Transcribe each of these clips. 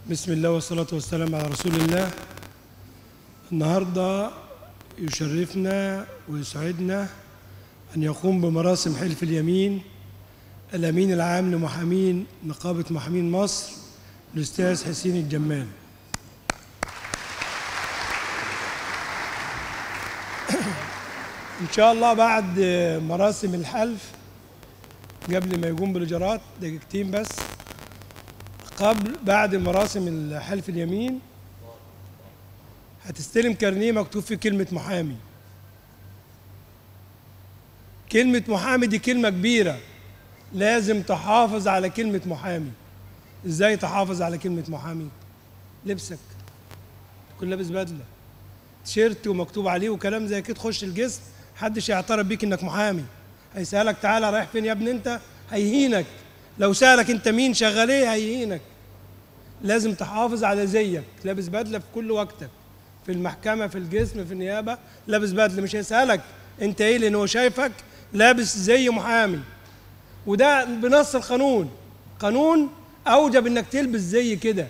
بسم الله والصلاة والسلام على رسول الله. النهاردة يشرفنا ويسعدنا أن يقوم بمراسم حلف اليمين الأمين العام لمحامين نقابة محامين مصر الأستاذ حسين الجمال. إن شاء الله بعد مراسم الحلف، قبل ما يقوم بالإجراءات دقيقتين بس، بعد مراسم حلف اليمين هتستلم كارنيه مكتوب فيه كلمة محامي. كلمة محامي دي كلمة كبيرة، لازم تحافظ على كلمة محامي. ازاي تحافظ على كلمة محامي؟ لبسك تكون لابس بدلة تيشيرت ومكتوب عليه وكلام زي كده، تخش الجسم محدش يعترف بيك انك محامي. هيسألك تعالى رايح فين يا ابني انت، هيهينك. لو سألك انت مين شغال ايه هيهينك. لازم تحافظ على زيك، لابس بدلة في كل وقتك، في المحكمة، في الجسم، في النيابة لابس بدلة. مش هيسألك انت ايه لان هو شايفك لابس زي محامي، وده بنص القانون. قانون اوجب انك تلبس زي كده.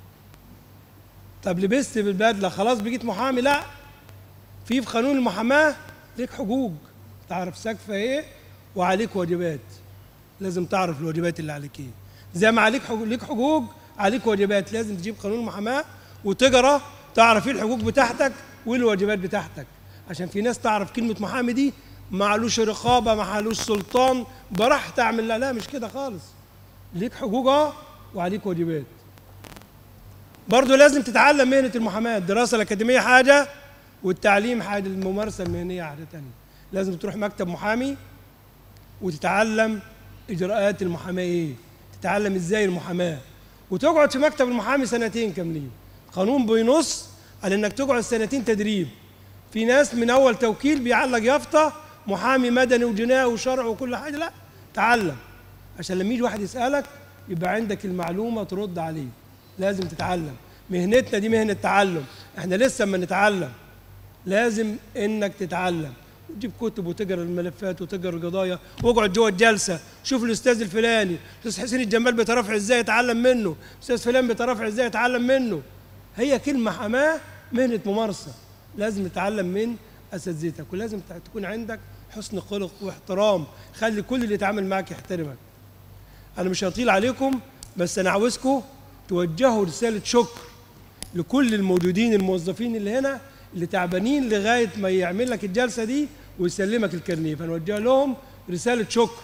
طب لبست بالبدلة خلاص بقيت محامي؟ لا، في قانون المحاماة ليك حقوق، تعرف سقفها ايه وعليك واجبات. لازم تعرف الواجبات اللي عليك ايه. زي ما عليك ليك حقوق عليك واجبات، لازم تجيب قانون المحاماة وتقرا تعرف ايه الحقوق بتاعتك وايه الواجبات بتاعتك. عشان في ناس تعرف كلمة محامي دي معلوش رقابة، معلوش سلطان، براحتي اعمل. لا مش كده خالص، ليك حقوق وعليك واجبات. برضو لازم تتعلم مهنة المحاماة. الدراسة الأكاديمية حاجة والتعليم حاجة، الممارسة المهنية حاجة تانية. لازم تروح مكتب محامي وتتعلم إجراءات المحاماة إيه، تتعلم إزاي المحاماة، وتقعد في مكتب المحامي سنتين كاملين. قانون بينص على إنك تقعد سنتين تدريب. في ناس من أول توكيل بيعلق يافطة محامي مدني وجنائي وشرع وكل حاجة. لا، تعلم عشان لما يجي واحد يسألك يبقى عندك المعلومة ترد عليه. لازم تتعلم. مهنتنا دي مهنة تعلم، احنا لسه ما نتعلم. لازم انك تتعلم وتجيب كتب وتقرا الملفات وتقرا القضايا، واقعد جوه الجلسه شوف الاستاذ الفلاني، الاستاذ حسين الجمال بيترافع ازاي اتعلم منه، الاستاذ فلان بيترافع ازاي اتعلم منه. هي كلمه حماه مهنه ممارسه، لازم تتعلم من اساتذتك، ولازم تكون عندك حسن خلق واحترام. خلي كل اللي يتعامل معك يحترمك. انا مش هطيل عليكم، بس انا عاوزكم توجهوا رساله شكر لكل الموجودين الموظفين اللي هنا اللي تعبانين لغايه ما يعمل لك الجلسه دي ويسلمك الكارنيه، فنوجه لهم رساله شكر.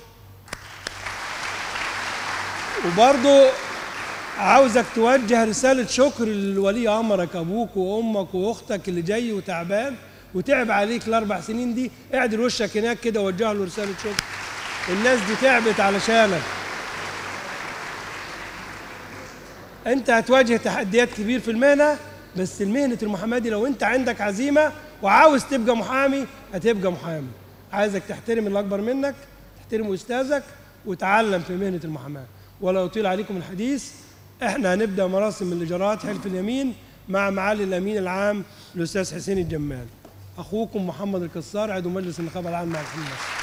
وبرضه عاوزك توجه رساله شكر لولي امرك، ابوك وامك واختك اللي جاي وتعبان وتعب عليك ال4 سنين دي. اعدل وشك هناك كده ووجه له رساله شكر. الناس دي تعبت علشانك. انت هتواجه تحديات كبير في المهنه، بس المهنة المحاماة دي لو انت عندك عزيمة وعاوز تبقى محامي هتبقى محامي. عايزك تحترم اللي اكبر منك، تحترم استاذك، وتعلم في مهنة المحاماة. ولا يطيل عليكم الحديث، احنا هنبدأ مراسم الاجراءات حلف اليمين مع معالي الامين العام الاستاذ حسين الجمال. اخوكم محمد الكسار، عضو مجلس النقابة العامة لمحامين مصر.